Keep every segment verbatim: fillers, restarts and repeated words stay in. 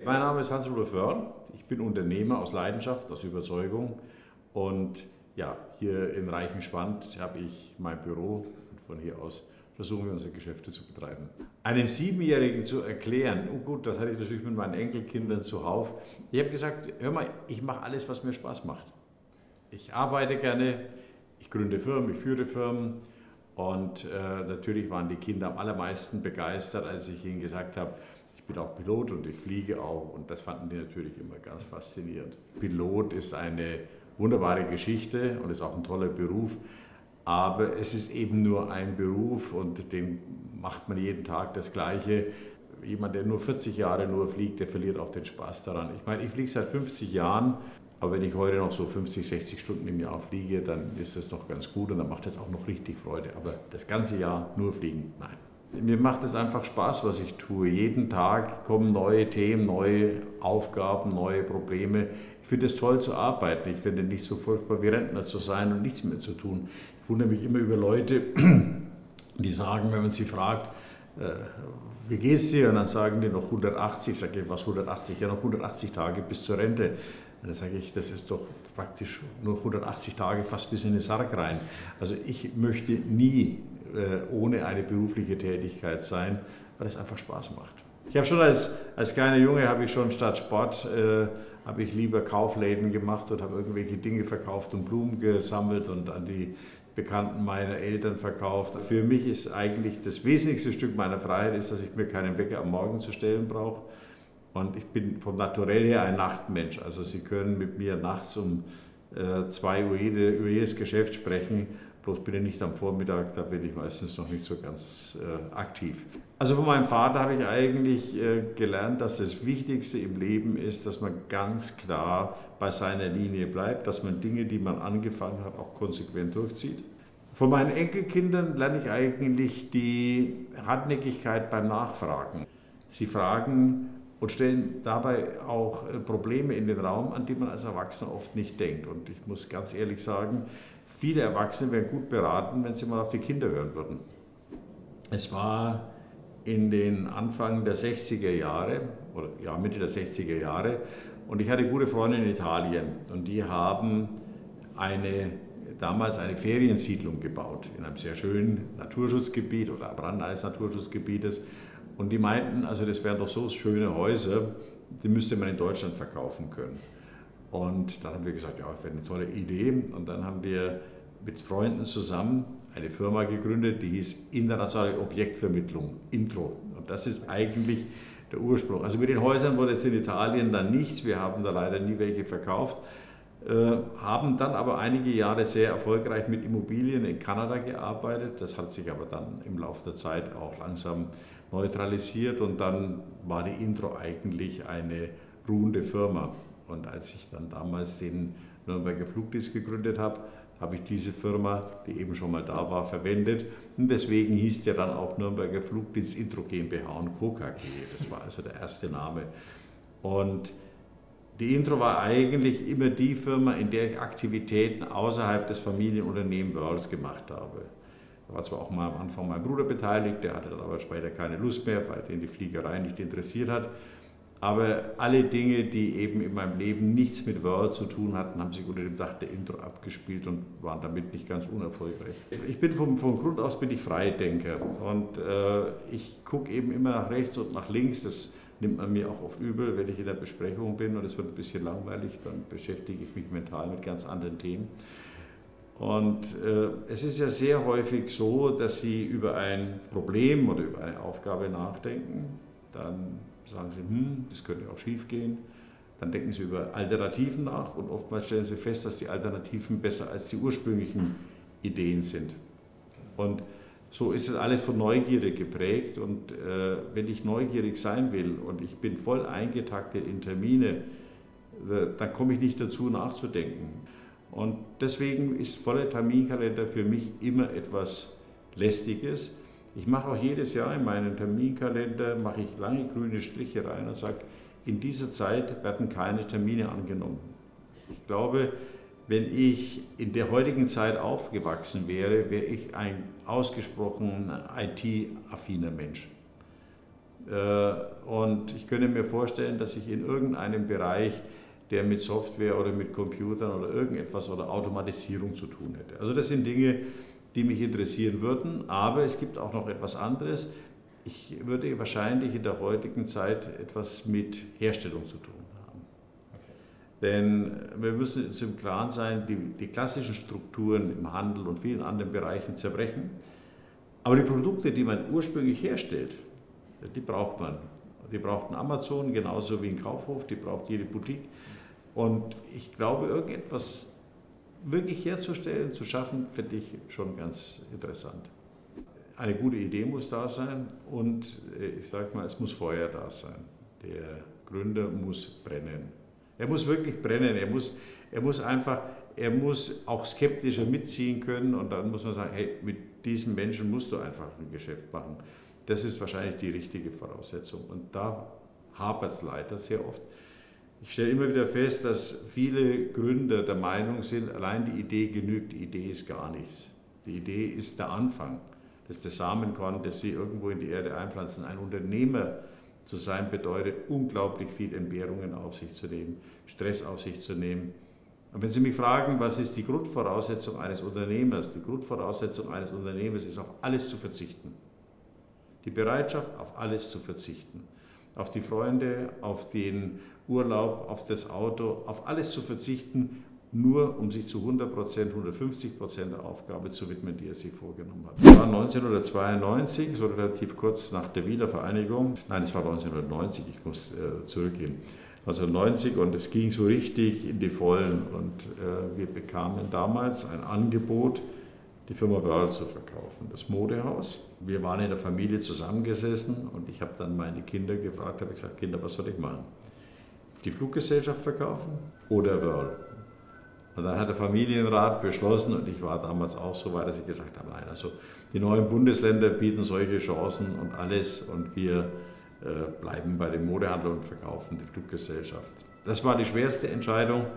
Mein Name ist Hans-Rudolf Wörl. Ich bin Unternehmer aus Leidenschaft, aus Überzeugung. Und ja, hier in Reichenschwand habe ich mein Büro. Und von hier aus versuchen wir unsere Geschäfte zu betreiben. Einem Siebenjährigen zu erklären, oh gut, das hatte ich natürlich mit meinen Enkelkindern zuhauf. Ich habe gesagt, hör mal, ich mache alles, was mir Spaß macht. Ich arbeite gerne, ich gründe Firmen, ich führe Firmen. Und äh, natürlich waren die Kinder am allermeisten begeistert, als ich ihnen gesagt habe, ich bin auch Pilot und ich fliege auch. Und das fanden die natürlich immer ganz faszinierend. Pilot ist eine wunderbare Geschichte und ist auch ein toller Beruf. Aber es ist eben nur ein Beruf und den macht man jeden Tag das Gleiche. Jemand, der nur vierzig Jahre nur fliegt, der verliert auch den Spaß daran. Ich meine, ich fliege seit fünfzig Jahren. Aber wenn ich heute noch so fünfzig, sechzig Stunden im Jahr fliege, dann ist das noch ganz gut und dann macht das auch noch richtig Freude. Aber das ganze Jahr nur fliegen, nein. Mir macht es einfach Spaß, was ich tue. Jeden Tag kommen neue Themen, neue Aufgaben, neue Probleme. Ich finde es toll zu arbeiten. Ich finde nicht so furchtbar wie Rentner zu sein und nichts mehr zu tun. Ich wundere mich immer über Leute, die sagen, wenn man sie fragt, äh, wie geht's dir? Und dann sagen die noch hundertachtzig. Ich sage, was hundertachtzig? Ja, noch hundertachtzig Tage bis zur Rente. Und dann sage ich, das ist doch praktisch nur hundertachtzig Tage fast bis in den Sarg rein. Also ich möchte nie äh, ohne eine berufliche Tätigkeit sein, weil es einfach Spaß macht. Ich habe schon als, als kleiner Junge, habe ich schon statt Sport, äh, habe ich lieber Kaufläden gemacht und habe irgendwelche Dinge verkauft und Blumen gesammelt und an die Bekannten meiner Eltern verkauft. Für mich ist eigentlich das wesentlichste Stück meiner Freiheit, ist, dass ich mir keinen Wecker am Morgen zu stellen brauche. Und ich bin vom Naturell her ein Nachtmensch. Also Sie können mit mir nachts um äh, zwei Uhr jede, über jedes Geschäft sprechen, bloß bitte nicht am Vormittag, da bin ich meistens noch nicht so ganz äh, aktiv. Also von meinem Vater habe ich eigentlich äh, gelernt, dass das Wichtigste im Leben ist, dass man ganz klar bei seiner Linie bleibt, dass man Dinge, die man angefangen hat, auch konsequent durchzieht. Von meinen Enkelkindern lerne ich eigentlich die Hartnäckigkeit beim Nachfragen. Sie fragen und stellen dabei auch Probleme in den Raum, an die man als Erwachsener oft nicht denkt. Und ich muss ganz ehrlich sagen, viele Erwachsene wären gut beraten, wenn sie mal auf die Kinder hören würden. Es war in den Anfang der sechziger Jahre, oder ja, Mitte der sechziger Jahre, und ich hatte gute Freunde in Italien und die haben eine, damals eine Feriensiedlung gebaut in einem sehr schönen Naturschutzgebiet oder am Rand eines Naturschutzgebietes. Und die meinten, also das wären doch so schöne Häuser, die müsste man in Deutschland verkaufen können. Und dann haben wir gesagt, ja, das wäre eine tolle Idee. Und dann haben wir mit Freunden zusammen eine Firma gegründet, die hieß Internationale Objektvermittlung, Intro. Und das ist eigentlich der Ursprung. Also mit den Häusern wurde jetzt in Italien dann nichts, wir haben da leider nie welche verkauft, äh, haben dann aber einige Jahre sehr erfolgreich mit Immobilien in Kanada gearbeitet. Das hat sich aber dann im Laufe der Zeit auch langsam neutralisiert und dann war die Intro eigentlich eine ruhende Firma. Und als ich dann damals den Nürnberger Flugdienst gegründet habe, habe ich diese Firma, die eben schon mal da war, verwendet. Und deswegen hieß der dann auch Nürnberger Flugdienst Intro GmbH und Co. K G. Das war also der erste Name. Und die Intro war eigentlich immer die Firma, in der ich Aktivitäten außerhalb des Familienunternehmens Wörls gemacht habe. Da war zwar auch mal am Anfang mein Bruder beteiligt, der hatte dann aber später keine Lust mehr, weil den die Fliegerei nicht interessiert hat. Aber alle Dinge, die eben in meinem Leben nichts mit Wörl zu tun hatten, haben sich unter dem Dach der Intro abgespielt und waren damit nicht ganz unerfolgreich. Ich bin vom, vom Grund aus bin ich Freidenker und äh, ich gucke eben immer nach rechts und nach links. Das nimmt man mir auch oft übel, wenn ich in der Besprechung bin und es wird ein bisschen langweilig, dann beschäftige ich mich mental mit ganz anderen Themen. Und äh, es ist ja sehr häufig so, dass Sie über ein Problem oder über eine Aufgabe nachdenken, dann sagen Sie, hm, das könnte auch schief gehen. Dann denken Sie über Alternativen nach und oftmals stellen Sie fest, dass die Alternativen besser als die ursprünglichen Ideen sind. Und so ist es alles von Neugierde geprägt und äh, wenn ich neugierig sein will und ich bin voll eingetaktet in Termine, äh, dann komme ich nicht dazu nachzudenken. Und deswegen ist voller Terminkalender für mich immer etwas Lästiges. Ich mache auch jedes Jahr in meinen Terminkalender mache ich lange grüne Striche rein und sage, in dieser Zeit werden keine Termine angenommen. Ich glaube, wenn ich in der heutigen Zeit aufgewachsen wäre, wäre ich ein ausgesprochen I T-affiner Mensch. Und ich könnte mir vorstellen, dass ich in irgendeinem Bereich, der mit Software oder mit Computern oder irgendetwas oder Automatisierung zu tun hätte. Also das sind Dinge, die mich interessieren würden, aber es gibt auch noch etwas anderes. Ich würde wahrscheinlich in der heutigen Zeit etwas mit Herstellung zu tun haben. Okay. Denn wir müssen uns im Klaren sein, die, die klassischen Strukturen im Handel und vielen anderen Bereichen zerbrechen. Aber die Produkte, die man ursprünglich herstellt, die braucht man. Die braucht ein Amazon genauso wie ein Kaufhof, die braucht jede Boutique. Und ich glaube, irgendetwas wirklich herzustellen, zu schaffen, finde ich schon ganz interessant. Eine gute Idee muss da sein und ich sage mal, es muss Feuer da sein. Der Gründer muss brennen. Er muss wirklich brennen, er muss, er muss einfach, er muss auch skeptischer mitziehen können und dann muss man sagen, hey, mit diesem Menschen musst du einfach ein Geschäft machen. Das ist wahrscheinlich die richtige Voraussetzung und da hapert es leider sehr oft. Ich stelle immer wieder fest, dass viele Gründer der Meinung sind, allein die Idee genügt, die Idee ist gar nichts. Die Idee ist der Anfang, das ist das Samenkorn, das sie irgendwo in die Erde einpflanzen. Ein Unternehmer zu sein bedeutet, unglaublich viel Entbehrungen auf sich zu nehmen, Stress auf sich zu nehmen. Und wenn Sie mich fragen, was ist die Grundvoraussetzung eines Unternehmers? Die Grundvoraussetzung eines Unternehmers ist, auf alles zu verzichten. Die Bereitschaft, auf alles zu verzichten. Auf die Freunde, auf den Urlaub, auf das Auto, auf alles zu verzichten, nur um sich zu hundert Prozent, hundertfünfzig Prozent der Aufgabe zu widmen, die er sich vorgenommen hat. Das war neunzehnhundertzweiundneunzig, so relativ kurz nach der Wiedervereinigung. Nein, es war neunzehnhundertneunzig, ich muss äh, zurückgehen. neunzehnhundertneunzig und es ging so richtig in die Vollen und äh, wir bekamen damals ein Angebot, die Firma Wöhrl zu verkaufen, das Modehaus. Wir waren in der Familie zusammengesessen und ich habe dann meine Kinder gefragt, habe gesagt, Kinder, was soll ich machen? Die Fluggesellschaft verkaufen oder Wöhrl? Und dann hat der Familienrat beschlossen, und ich war damals auch so weit, dass ich gesagt habe, nein, also die neuen Bundesländer bieten solche Chancen und alles und wir äh, bleiben bei dem Modehandel und verkaufen die Fluggesellschaft. Das war die schwerste Entscheidung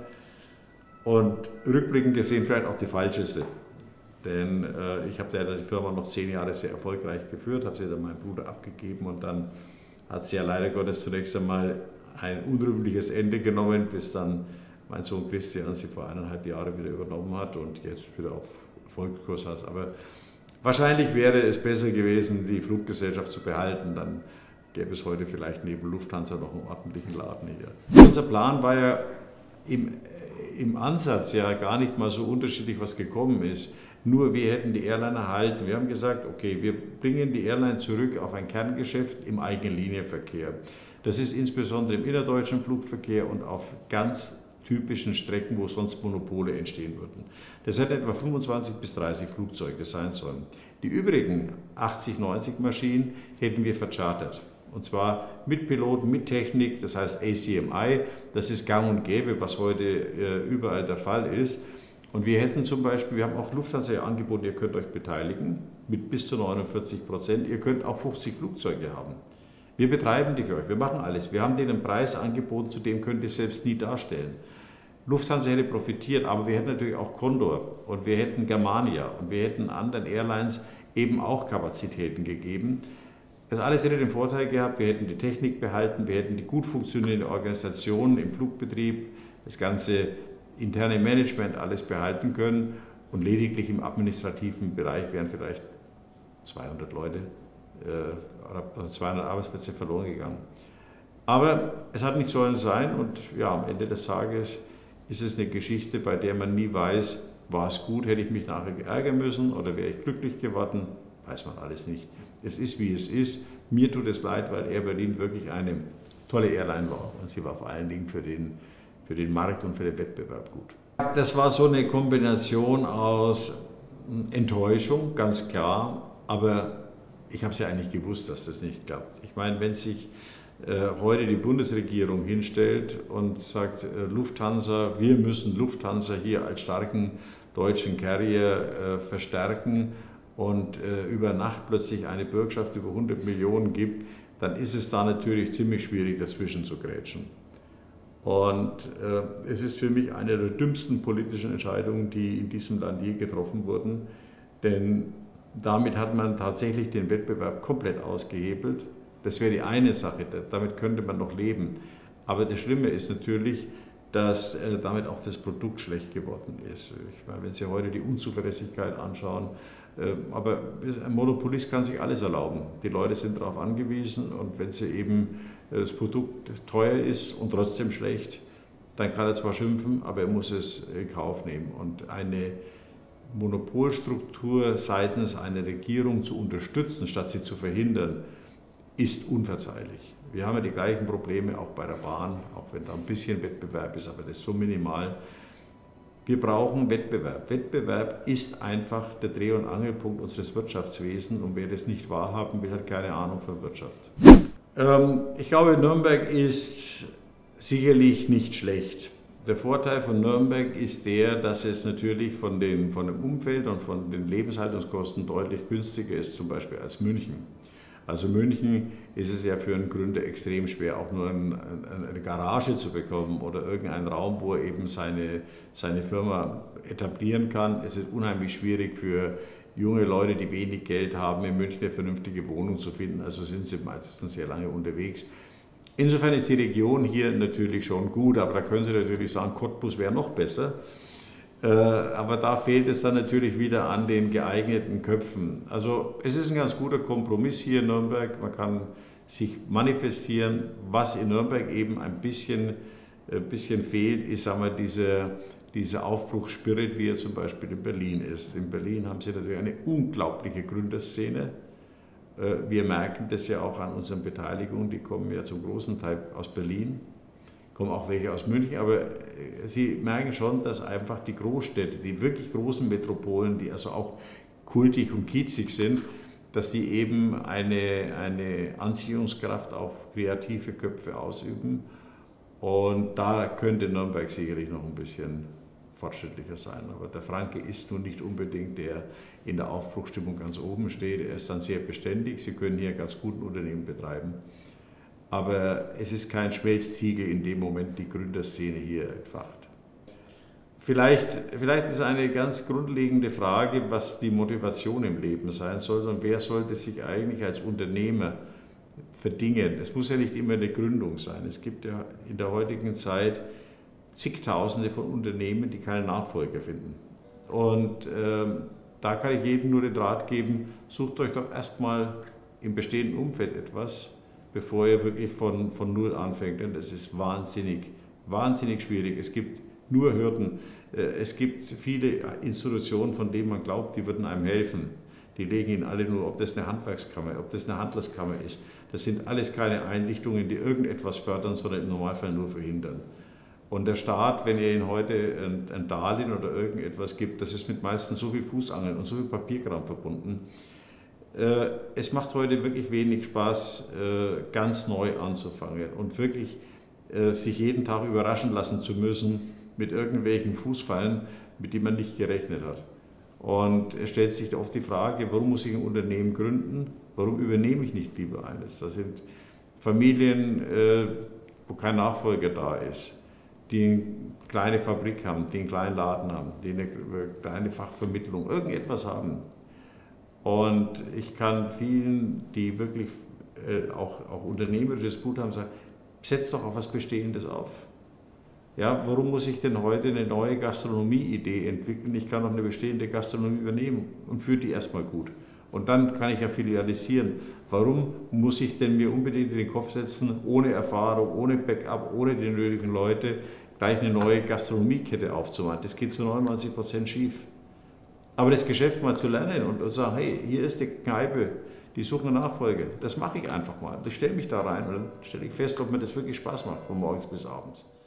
und rückblickend gesehen vielleicht auch die falscheste. Denn äh, ich habe die Firma noch zehn Jahre sehr erfolgreich geführt, habe sie dann meinem Bruder abgegeben und dann hat sie ja leider Gottes zunächst einmal ein unrühmliches Ende genommen, bis dann mein Sohn Christian sie vor eineinhalb Jahren wieder übernommen hat und jetzt wieder auf Erfolgskurs hat. Aber wahrscheinlich wäre es besser gewesen, die Fluggesellschaft zu behalten, dann gäbe es heute vielleicht neben Lufthansa noch einen ordentlichen Laden hier. Unser Plan war ja im, im Ansatz ja gar nicht mal so unterschiedlich, was gekommen ist. Nur wir hätten die Airline erhalten. Wir haben gesagt, okay, wir bringen die Airline zurück auf ein Kerngeschäft im eigenen Linienverkehr. Das ist insbesondere im innerdeutschen Flugverkehr und auf ganz typischen Strecken, wo sonst Monopole entstehen würden. Das hätten etwa fünfundzwanzig bis dreißig Flugzeuge sein sollen. Die übrigen achtzig, neunzig Maschinen hätten wir verchartert. Und zwar mit Piloten, mit Technik, das heißt A C M I. Das ist gang und gäbe, was heute äh, überall der Fall ist. Und wir hätten zum Beispiel, wir haben auch Lufthansa angeboten, ihr könnt euch beteiligen mit bis zu neunundvierzig Prozent. Ihr könnt auch fünfzig Flugzeuge haben. Wir betreiben die für euch, wir machen alles. Wir haben denen einen Preis angeboten, zu dem könnt ihr selbst nie darstellen. Lufthansa hätte profitiert, aber wir hätten natürlich auch Condor und wir hätten Germania und wir hätten anderen Airlines eben auch Kapazitäten gegeben. Das alles hätte den Vorteil gehabt, wir hätten die Technik behalten, wir hätten die gut funktionierende Organisation im Flugbetrieb, das ganze interne Management alles behalten können und lediglich im administrativen Bereich wären vielleicht zweihundert Leute äh, zweihundert Arbeitsplätze verloren gegangen. Aber es hat nicht sollen sein und ja, am Ende des Tages ist es eine Geschichte, bei der man nie weiß, war es gut, hätte ich mich nachher geärgern müssen oder wäre ich glücklich geworden, weiß man alles nicht. Es ist, wie es ist. Mir tut es leid, weil Air Berlin wirklich eine tolle Airline war und sie war vor allen Dingen für den, für den Markt und für den Wettbewerb gut. Das war so eine Kombination aus Enttäuschung, ganz klar, aber ich habe es ja eigentlich gewusst, dass das nicht klappt. Ich meine, wenn sich äh, heute die Bundesregierung hinstellt und sagt, äh, Lufthansa, wir müssen Lufthansa hier als starken deutschen Carrier äh, verstärken und äh, über Nacht plötzlich eine Bürgschaft über hundert Millionen gibt, dann ist es da natürlich ziemlich schwierig, dazwischen zu grätschen. Und äh, es ist für mich eine der dümmsten politischen Entscheidungen, die in diesem Land je getroffen wurden, denn damit hat man tatsächlich den Wettbewerb komplett ausgehebelt Das wäre die eine Sache, damit könnte man noch leben. Aber das Schlimme ist natürlich, dass äh, damit auch das Produkt schlecht geworden ist. Ich meine, wenn Sie heute die Unzuverlässigkeit anschauen, äh, aber ein Monopolist kann sich alles erlauben. Die Leute sind darauf angewiesen und wenn sie eben äh, das Produkt teuer ist und trotzdem schlecht, dann kann er zwar schimpfen, aber er muss es in Kauf nehmen. Und eine Monopolstruktur seitens einer Regierung zu unterstützen, statt sie zu verhindern, ist unverzeihlich. Wir haben ja die gleichen Probleme auch bei der Bahn, auch wenn da ein bisschen Wettbewerb ist, aber das ist so minimal. Wir brauchen Wettbewerb. Wettbewerb ist einfach der Dreh- und Angelpunkt unseres Wirtschaftswesens und wer das nicht wahrhaben will, hat keine Ahnung von Wirtschaft. Ähm, ich glaube, Nürnberg ist sicherlich nicht schlecht. Der Vorteil von Nürnberg ist der, dass es natürlich von, den, von dem Umfeld und von den Lebenshaltungskosten deutlich günstiger ist, zum Beispiel als München. Also München ist es ja für einen Gründer extrem schwer, auch nur ein, eine Garage zu bekommen oder irgendeinen Raum, wo er eben seine, seine Firma etablieren kann. Es ist unheimlich schwierig für junge Leute, die wenig Geld haben, in München eine vernünftige Wohnung zu finden. Also sind sie meistens sehr lange unterwegs. Insofern ist die Region hier natürlich schon gut, aber da können Sie natürlich sagen, Cottbus wäre noch besser. Aber da fehlt es dann natürlich wieder an den geeigneten Köpfen. Also es ist ein ganz guter Kompromiss hier in Nürnberg. Man kann sich manifestieren. Was in Nürnberg eben ein bisschen, ein bisschen fehlt, ist, sagen wir, diese, diese Aufbruchsspirit, wie er zum Beispiel in Berlin ist. In Berlin haben Sie natürlich eine unglaubliche Gründerszene. Wir merken das ja auch an unseren Beteiligungen, die kommen ja zum großen Teil aus Berlin. Kommen auch welche aus München, aber Sie merken schon, dass einfach die Großstädte, die wirklich großen Metropolen, die also auch kultig und kiezig sind, dass die eben eine, eine Anziehungskraft auf kreative Köpfe ausüben. Und da könnte Nürnberg sicherlich noch ein bisschen fortschrittlicher sein. Aber der Franke ist nun nicht unbedingt der in der Aufbruchsstimmung ganz oben steht. Er ist dann sehr beständig. Sie können hier ganz guten Unternehmen betreiben. Aber es ist kein Schmelztiegel in dem Moment die Gründerszene hier entfacht. Vielleicht, vielleicht ist eine ganz grundlegende Frage, was die Motivation im Leben sein soll und wer sollte sich eigentlich als Unternehmer verdingen. Es muss ja nicht immer eine Gründung sein. Es gibt ja in der heutigen Zeit zigtausende von Unternehmen, die keinen Nachfolger finden. Und äh, da kann ich jedem nur den Rat geben, sucht euch doch erstmal im bestehenden Umfeld etwas, bevor ihr wirklich von, von Null anfängt. Denn das ist wahnsinnig, wahnsinnig schwierig. Es gibt nur Hürden. Es gibt viele Institutionen, von denen man glaubt, die würden einem helfen. Die legen Ihnen alle nur, ob das eine Handwerkskammer, ob das eine Handelskammer ist. Das sind alles keine Einrichtungen, die irgendetwas fördern, sondern im Normalfall nur verhindern. Und der Staat, wenn er Ihnen heute ein Darlehen oder irgendetwas gibt, das ist mit meistens so viel Fußangeln und so viel Papierkram verbunden. Es macht heute wirklich wenig Spaß, ganz neu anzufangen und wirklich sich jeden Tag überraschen lassen zu müssen mit irgendwelchen Fußfallen, mit denen man nicht gerechnet hat. Und es stellt sich oft die Frage, warum muss ich ein Unternehmen gründen? Warum übernehme ich nicht lieber eines? Das sind Familien, wo kein Nachfolger da ist, die eine kleine Fabrik haben, die einen kleinen Laden haben, die eine kleine Fachvermittlung, irgendetwas haben. Und ich kann vielen, die wirklich äh, auch, auch unternehmerisches Blut haben, sagen, setzt doch auf was Bestehendes auf. Ja, warum muss ich denn heute eine neue Gastronomie-Idee entwickeln? Ich kann doch eine bestehende Gastronomie übernehmen und führe die erstmal gut. Und dann kann ich ja filialisieren. Warum muss ich denn mir unbedingt in den Kopf setzen, ohne Erfahrung, ohne Backup, ohne die nötigen Leute, gleich eine neue Gastronomiekette aufzumachen? Das geht zu neunundneunzig Prozent schief. Aber das Geschäft mal zu lernen und zu sagen, hey, hier ist die Kneipe, die suchen eine Nachfolge, das mache ich einfach mal. Ich stelle mich da rein und dann stelle ich fest, ob mir das wirklich Spaß macht, von morgens bis abends.